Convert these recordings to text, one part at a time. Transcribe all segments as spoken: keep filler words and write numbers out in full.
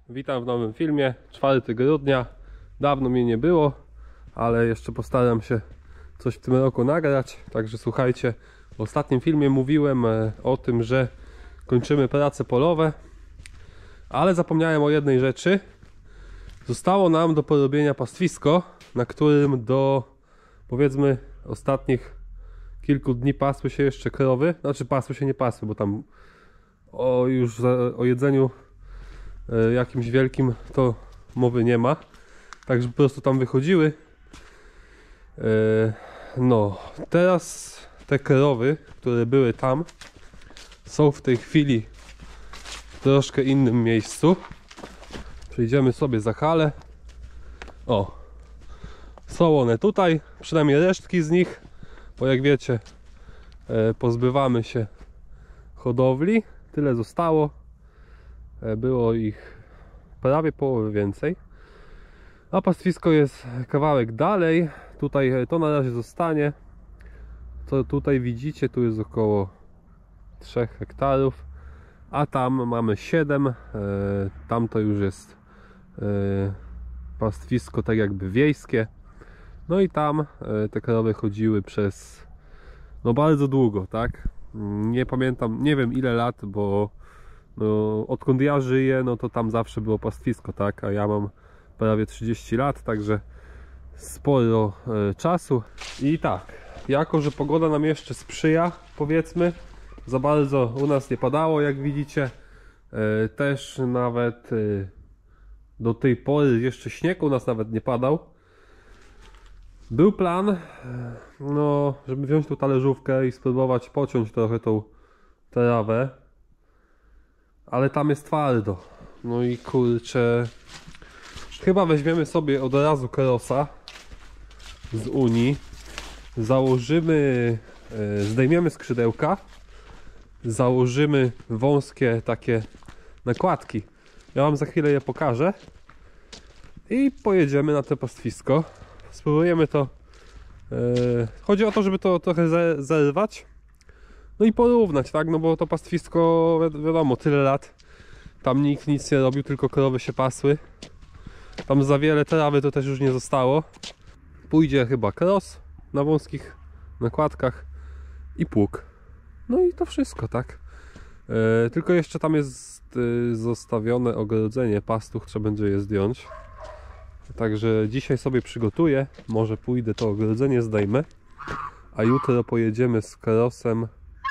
Witam w nowym filmie, czwartego grudnia. Dawno mnie nie było, ale jeszcze postaram się coś w tym roku nagrać. Także słuchajcie, w ostatnim filmie mówiłem o tym, że kończymy prace polowe, ale zapomniałem o jednej rzeczy. Zostało nam do porobienia pastwisko, na którym do, powiedzmy, ostatnich kilku dni pasły się jeszcze krowy. Znaczy pasły się nie pasły, bo tam o już o jedzeniu jakimś wielkim to mowy nie ma, także po prostu tam wychodziły. No teraz te krowy, które były tam, są w tej chwili w troszkę innym miejscu. Przejdziemy sobie za halę. O, są one tutaj, przynajmniej resztki z nich, bo jak wiecie, pozbywamy się hodowli. Tyle zostało. Było ich prawie połowę więcej. A pastwisko jest kawałek dalej. Tutaj to na razie zostanie. To tutaj widzicie, tu jest około trzech hektarów. A tam mamy siedem. Tam to już jest pastwisko tak jakby wiejskie. No i tam te krowy chodziły przez no bardzo długo, tak? Nie pamiętam, nie wiem ile lat, bo no, odkąd ja żyję, no to tam zawsze było pastwisko, tak? A ja mam prawie trzydzieści lat, także sporo e, czasu. I tak, jako że pogoda nam jeszcze sprzyja, powiedzmy, za bardzo u nas nie padało, jak widzicie. E, też nawet e, do tej pory jeszcze śnieg u nas nawet nie padał. Był plan, e, no, żeby wziąć tu talerzówkę i spróbować pociąć trochę tą trawę. Ale tam jest twardo. No i kurczę, chyba weźmiemy sobie od razu Karosa z Unii. Założymy, zdejmiemy skrzydełka. Założymy wąskie takie nakładki. Ja wam za chwilę je pokażę. I pojedziemy na to pastwisko. Spróbujemy to. Chodzi o to, żeby to trochę zerwać. No i porównać, tak? No bo to pastwisko, wi wiadomo, tyle lat. Tam nikt nic nie robił, tylko krowy się pasły. Tam za wiele trawy to też już nie zostało. Pójdzie chyba kros na wąskich nakładkach i pług. No i to wszystko, tak? E, tylko jeszcze tam jest e, zostawione ogrodzenie pastuch, trzeba będzie je zdjąć. Także dzisiaj sobie przygotuję. Może pójdę to ogrodzenie zdejmę. A jutro pojedziemy z krosem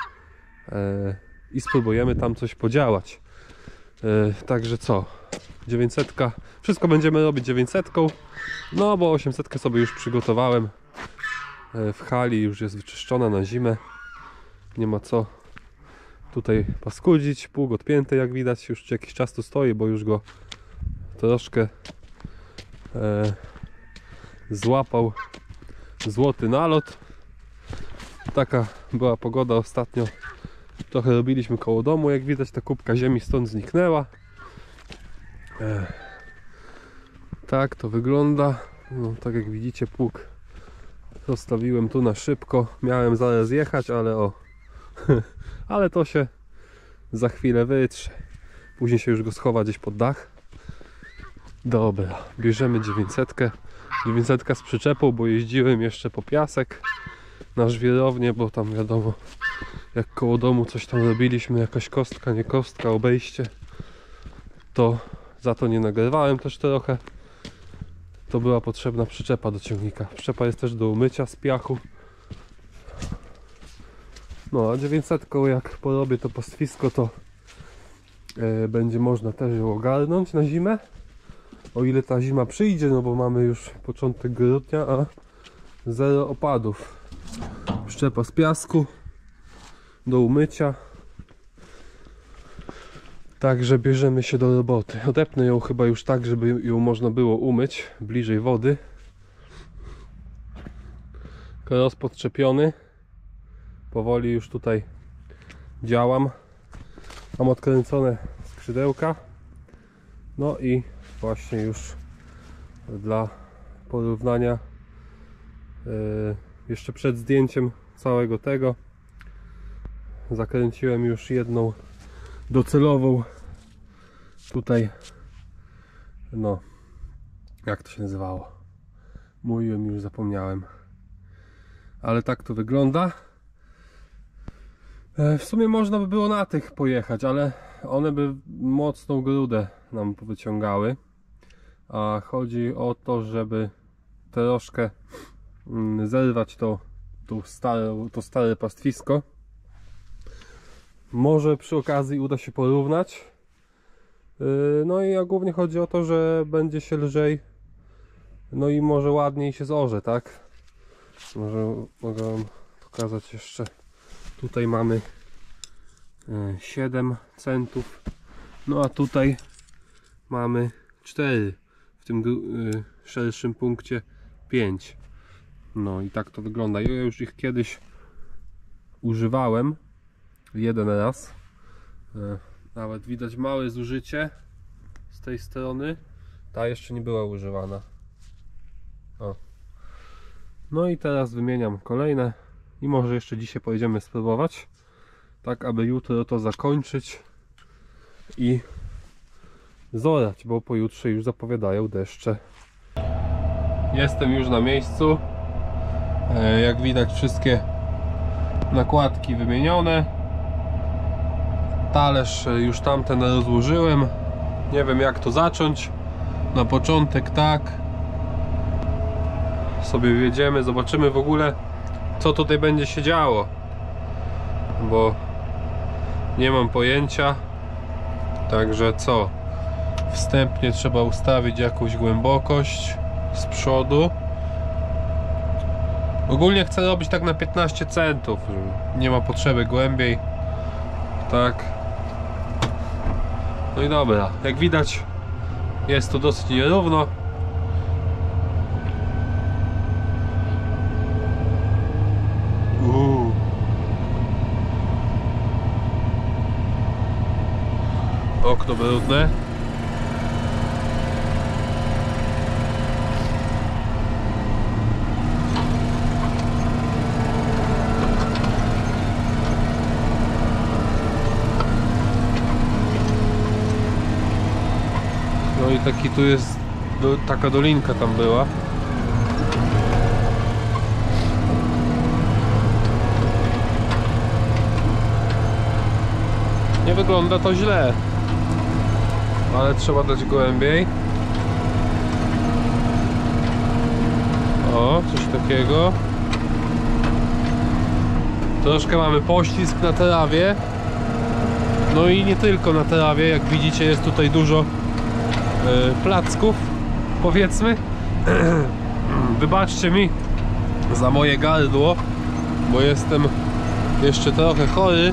i spróbujemy tam coś podziałać. Także co? dziewięćset. Wszystko będziemy robić dziewięćset. No bo osiemset sobie już przygotowałem. W hali już jest wyczyszczona na zimę. Nie ma co tutaj paskudzić. Pług odpięty, jak widać, już jakiś czas tu stoi, bo już go troszkę e, złapał złoty nalot. Taka była pogoda ostatnio. Trochę robiliśmy koło domu, jak widać ta kubka ziemi stąd zniknęła. Ech. Tak to wygląda. No, tak jak widzicie, pług zostawiłem tu na szybko. Miałem zaraz jechać, ale o ale to się za chwilę wytrze. Później się już go schowa gdzieś pod dach. Dobra, bierzemy dziewięćset. dziewięćset z przyczepą, bo jeździłem jeszcze po piasek na żwirownię, bo tam wiadomo, jak koło domu coś tam robiliśmy, jakaś kostka, nie kostka, obejście, to za to nie nagrywałem też trochę. To była potrzebna przyczepa do ciągnika. Przyczepa jest też do umycia z piachu. No a dziewięćset, jak porobię to pastwisko, to yy, będzie można też ją ogarnąć na zimę. O ile ta zima przyjdzie, no bo mamy już początek grudnia, a zero opadów. Przyczepa z piasku do umycia. Także bierzemy się do roboty. Odepnę ją chyba już tak, żeby ją można było umyć bliżej wody. Karos podczepiony. Powoli już tutaj działam. Mam odkręcone skrzydełka. No i właśnie już dla porównania yy, jeszcze przed zdjęciem całego tego zakręciłem już jedną docelową tutaj no, jak to się nazywało? Mówiłem, już zapomniałem. Ale tak to wygląda. W sumie można by było na tych pojechać, ale one by mocną grudę nam wyciągały. A chodzi o to, żeby troszkę zerwać to, to, stare, to stare pastwisko. Może przy okazji uda się porównać. No i a głównie chodzi o to, że będzie się lżej. No i może ładniej się zorze, tak? Może mogę wam pokazać jeszcze. Tutaj mamy siedem centów. No a tutaj mamy cztery. W tym szerszym punkcie pięć. No i tak to wygląda. Ja już ich kiedyś używałem. Jeden raz. Nawet widać małe zużycie z tej strony. Ta jeszcze nie była używana. O. No i teraz wymieniam kolejne. I może jeszcze dzisiaj pojedziemy spróbować. Tak aby jutro to zakończyć. I zorać, bo pojutrze już zapowiadają deszcze. Jestem już na miejscu. Jak widać wszystkie nakładki wymienione. Talerz już tamten rozłożyłem. Nie wiem jak to zacząć. Na początek tak sobie wjedziemy, zobaczymy w ogóle co tutaj będzie się działo, bo nie mam pojęcia. Także co? Wstępnie trzeba ustawić jakąś głębokość z przodu. Ogólnie chcę robić tak na piętnaście centów. Nie ma potrzeby głębiej. Tak. No i dobra. Jak widać jest to dosyć nierówno. Uuu. Okno brudne. No i taki tu jest, do, taka dolinka tam była. Nie wygląda to źle, ale trzeba dać głębiej. O, coś takiego. Troszkę mamy poślizg na trawie. No i nie tylko na trawie, jak widzicie jest tutaj dużo placków, powiedzmy. Wybaczcie mi za moje gardło, bo jestem jeszcze trochę chory,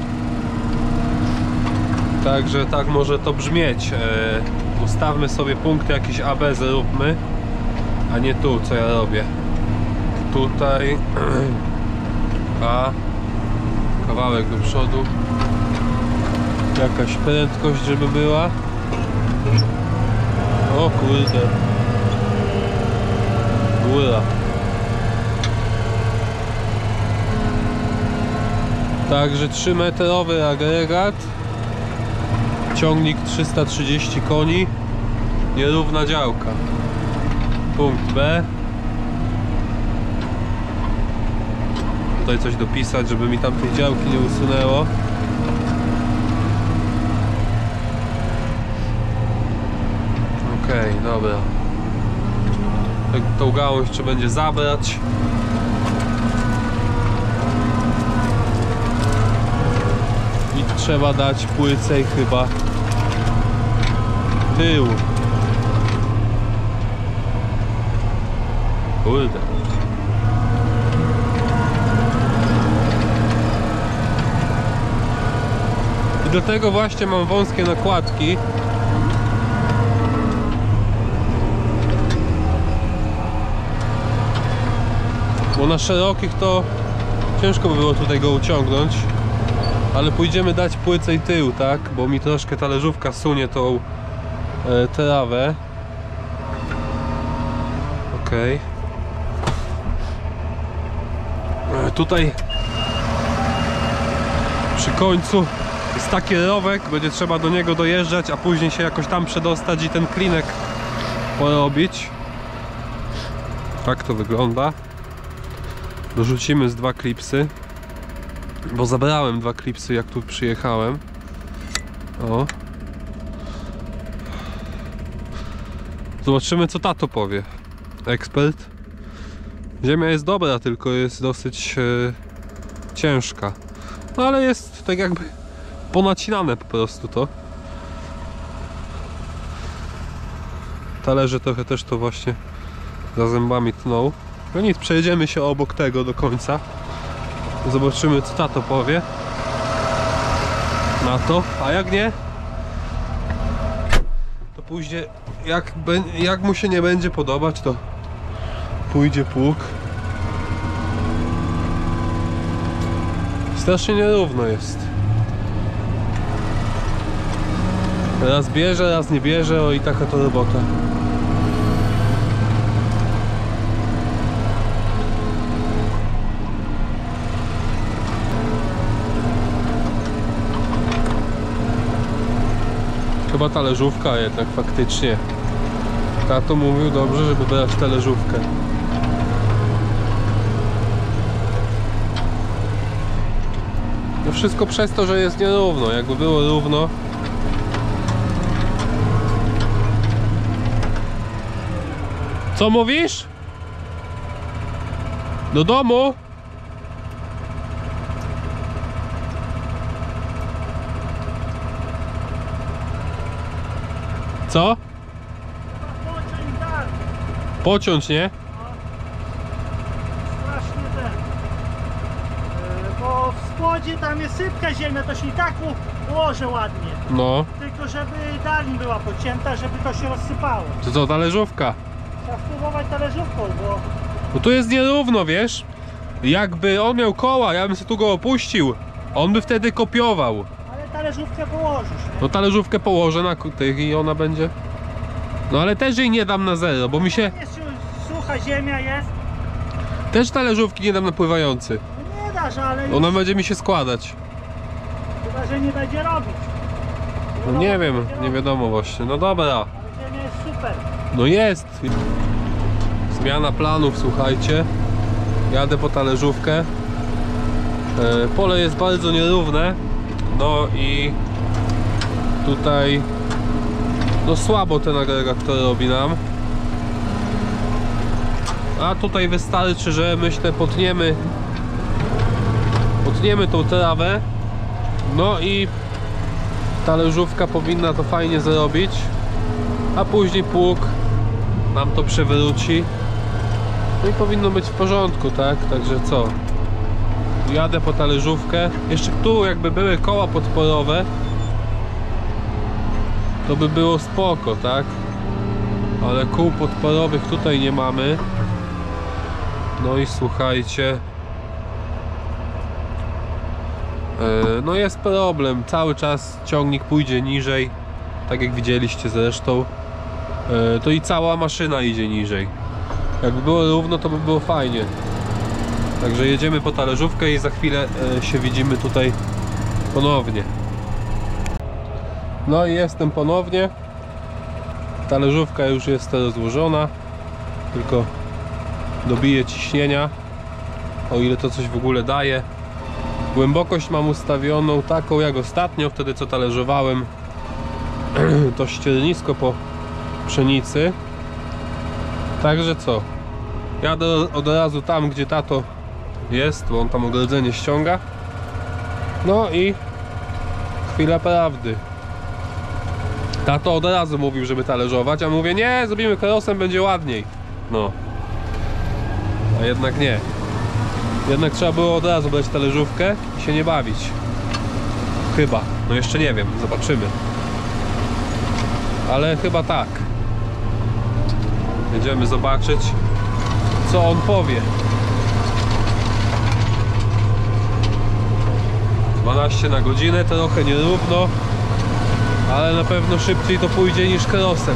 także tak może to brzmieć. Ustawmy sobie punkty jakieś A B, zróbmy, a nie tu co ja robię. Tutaj A, kawałek do przodu, jakaś prędkość żeby była. O kurde, góra. Także trzymetrowy agregat, ciągnik trzysta trzydzieści koni, nierówna działka. Punkt B. Tutaj coś dopisać, żeby mi tam tej działki nie usunęło. Okej, okay, dobra. Tą gałąź trzeba będzie zabrać. I trzeba dać płycej chyba tył. Kurde. I do tego właśnie mam wąskie nakładki. Bo na szerokich to ciężko by było tutaj go uciągnąć. Ale pójdziemy dać płycej tył, tak? Bo mi troszkę talerzówka sunie tą e, trawę. Okej. Okay. E, tutaj przy końcu jest taki rowek, będzie trzeba do niego dojeżdżać, a później się jakoś tam przedostać i ten klinek porobić. Tak to wygląda. Dorzucimy z dwa klipsy, bo zabrałem dwa klipsy jak tu przyjechałem. O. Zobaczymy, co tato powie. Ekspert. Ziemia jest dobra, tylko jest dosyć e, ciężka. No ale jest tak jakby ponacinane po prostu to. Talerze trochę też to właśnie za zębami tną. No nic, przejedziemy się obok tego do końca. Zobaczymy, co tato powie na to, a jak nie, to pójdzie, jak, jak mu się nie będzie podobać, to pójdzie pług. Strasznie nierówno jest. Raz bierze, raz nie bierze, o i taka to robota. Chyba talerzówka jednak faktycznie. Tato mówił dobrze, żeby brać talerzówkę. No wszystko przez to, że jest nierówno. Jakby było równo. Co mówisz? Do domu? Co? Pociąć tak. Pociąć, nie? No. Strasznie ten. Yy, bo w spodzie tam jest sypka ziemia, to się i tak u- ułoży ładnie. No. Tylko żeby dalej była pocięta, żeby to się rozsypało. To co, talerzówka? Trzeba spróbować talerzówką, bo Bo tu jest nierówno, wiesz? Jakby on miał koła, ja bym sobie tu go opuścił. On by wtedy kopiował. ale talerzówkę położysz. Nie? No talerzówkę położę na tych i ona będzie. No ale też jej nie dam na zero, bo mi się... Jest już sucha ziemia jest. Też talerzówki nie dam na pływający. No nie dasz, ale Ona będzie mi się składać. chyba, że nie będzie robić. No nie wiem, będzie nie robić. wiadomo właśnie. No dobra. Ale ziemia jest super. No jest. Zmiana planów, słuchajcie. Jadę po talerzówkę. E, pole jest bardzo nierówne. No i tutaj no słabo ten agregat to robi nam. A tutaj wystarczy, że myślę potniemy potniemy tą trawę. No i talerzówka powinna to fajnie zrobić. A później pług nam to przewróci. No i powinno być w porządku, tak? Także co? Jadę po talerzówkę. Jeszcze tu jakby były koła podporowe, to by było spoko, tak? Ale kół podporowych tutaj nie mamy. No i słuchajcie, no jest problem. Cały czas ciągnik pójdzie niżej, tak jak widzieliście zresztą. To i cała maszyna idzie niżej. Jakby było równo, to by było fajnie. Także jedziemy po talerzówkę i za chwilę się widzimy tutaj ponownie. No i jestem ponownie. Talerzówka już jest rozłożona. Tylko dobiję ciśnienia, o ile to coś w ogóle daje. Głębokość mam ustawioną taką jak ostatnio, wtedy co talerzowałem to ściernisko po pszenicy. Także co? Jadę od razu tam, gdzie tato jest, bo on tam ogrodzenie ściąga. No i chwila prawdy. Tato od razu mówił, żeby talerzować, a mówię, nie, zrobimy krosem, będzie ładniej. No. A jednak nie. Jednak trzeba było od razu brać talerzówkę i się nie bawić. Chyba. No jeszcze nie wiem, zobaczymy. Ale chyba tak. Będziemy zobaczyć, co on powie. dwanaście na godzinę, trochę nierówno, ale na pewno szybciej to pójdzie niż krosem.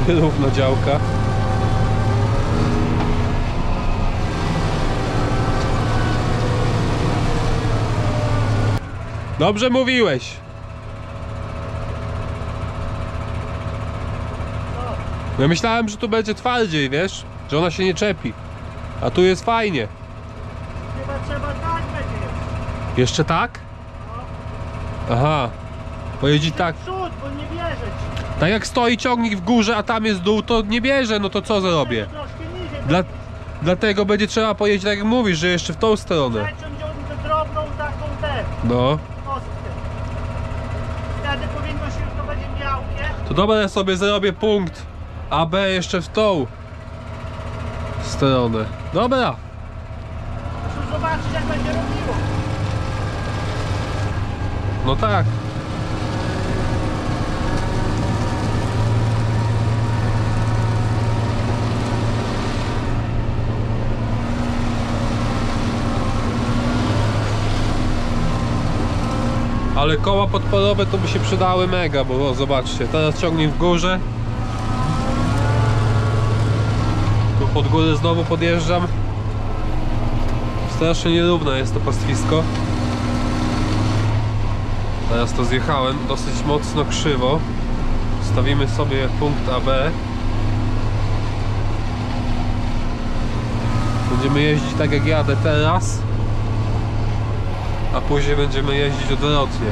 nierówna działka. Dobrze mówiłeś. Ja myślałem, że tu będzie twardziej, wiesz? Że ona się nie czepi. A tu jest fajnie. Chyba trzeba tak będzie jeszcze. Jeszcze tak? Aha. Pojeździć tak. W przód, bo nie bierze ci. Tak jak stoi ciągnik w górze, a tam jest dół, to nie bierze, no to co zrobię? Troszkę niżej. Dla, dlatego będzie trzeba pojeździć tak jak mówisz, że jeszcze w tą stronę. Przeciąć ją drobną taką tę. No. Kostkę. Wtedy powinno się już to będzie miałkie. To dobra, ja sobie zrobię punkt A B jeszcze w tą stronę. Dobra. Muszę zobaczyć, jak będzie robiło. No tak. Ale koła podporowe to by się przydały mega, bo o, zobaczcie, teraz ciągnik w górze. Tu pod górę znowu podjeżdżam. Strasznie nierówne jest to pastwisko. Teraz to zjechałem dosyć mocno krzywo. Stawimy sobie punkt A B. Będziemy jeździć tak jak jadę teraz, a później będziemy jeździć odwrotnie.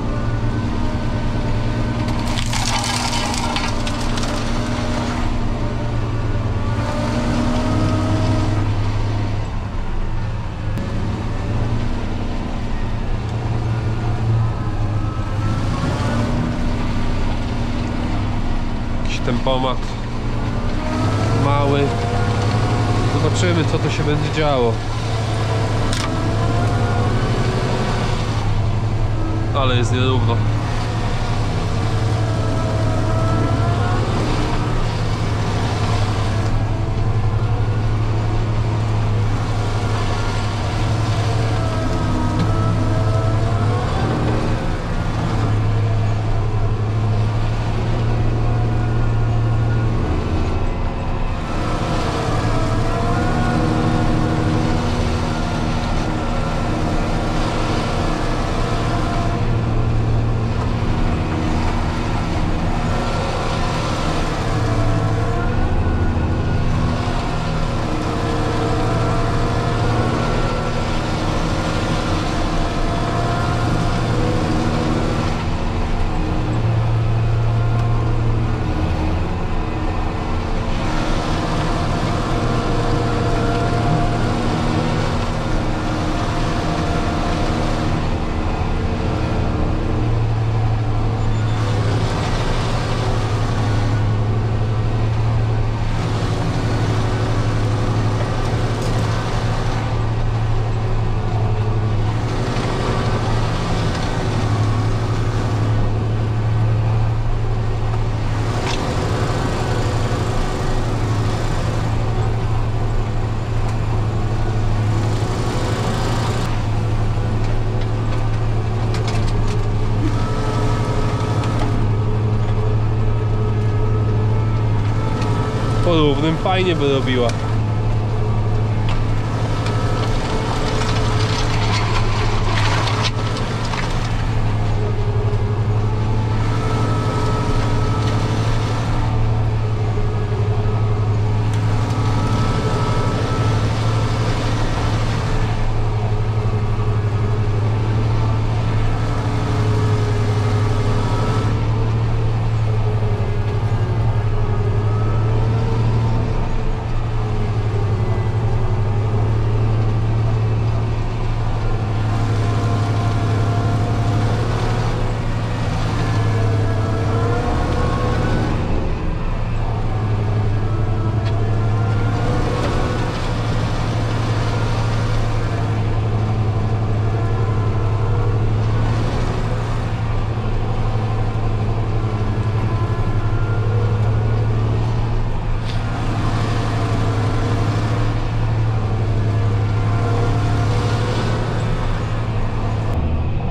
Jakiś tempomat mały. Zobaczymy, co to się będzie działo. Ale jest nierówno. Porównym fajnie by robiła.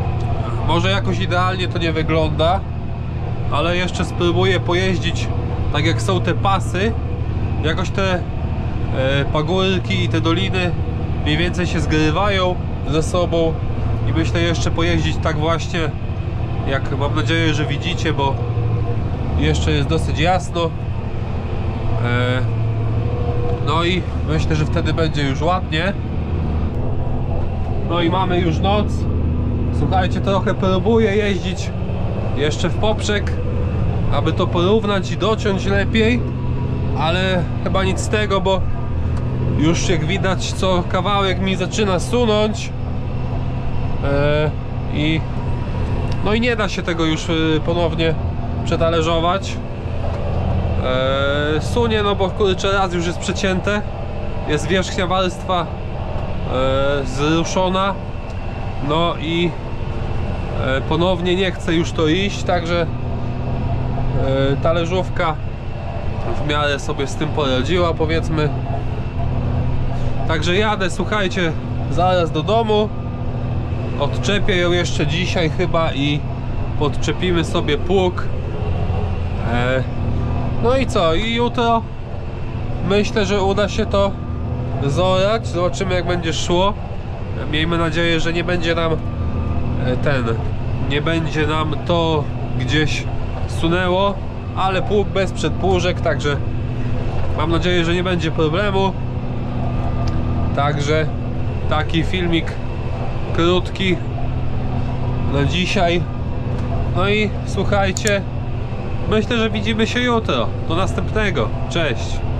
Może jakoś idealnie to nie wygląda, ale jeszcze spróbuję pojeździć tak jak są te pasy, jakoś te e, pagórki i te doliny mniej więcej się zgrywają ze sobą i myślę jeszcze pojeździć tak właśnie, jak mam nadzieję, że widzicie, bo jeszcze jest dosyć jasno. e, no i myślę, że wtedy będzie już ładnie. No i mamy już noc. Słuchajcie, trochę próbuję jeździć jeszcze w poprzek, aby to porównać i dociąć lepiej, ale chyba nic z tego, bo już jak widać co kawałek mi zaczyna sunąć e, i no i nie da się tego już ponownie przetalerzować. e, sunie, no bo kurczę, raz już jest przecięte, jest wierzchnia warstwa e, zruszona, no i e, ponownie nie chce już to iść, także e, talerzówka w miarę sobie z tym poradziła, powiedzmy. Także jadę, słuchajcie, zaraz do domu. Odczepię ją jeszcze dzisiaj chyba i podczepimy sobie pług. e, No i co? I jutro myślę, że uda się to zorać. Zobaczymy, jak będzie szło. Miejmy nadzieję, że nie będzie nam ten nie będzie nam to gdzieś sunęło, ale pług bez przedpłużek, także mam nadzieję, że nie będzie problemu. Także taki filmik krótki na dzisiaj. No i słuchajcie, myślę, że widzimy się jutro. Do następnego. Cześć.